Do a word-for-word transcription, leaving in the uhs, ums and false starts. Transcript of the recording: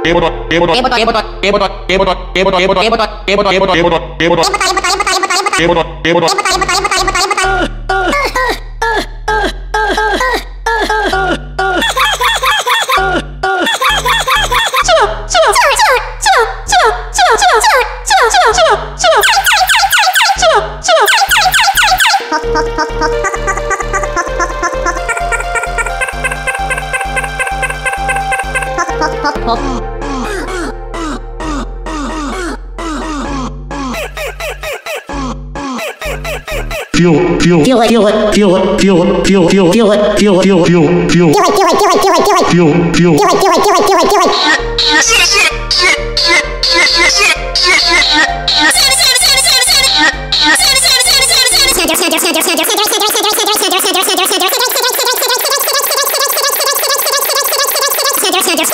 Feel, feel, feel it, feel it, feel it, feel it, feel, feel, feel it, feel, feel, feel, feel, feel it, feel it, feel it, feel it, feel it, feel, feel, feel it, feel it, feel it, feel it, feel it.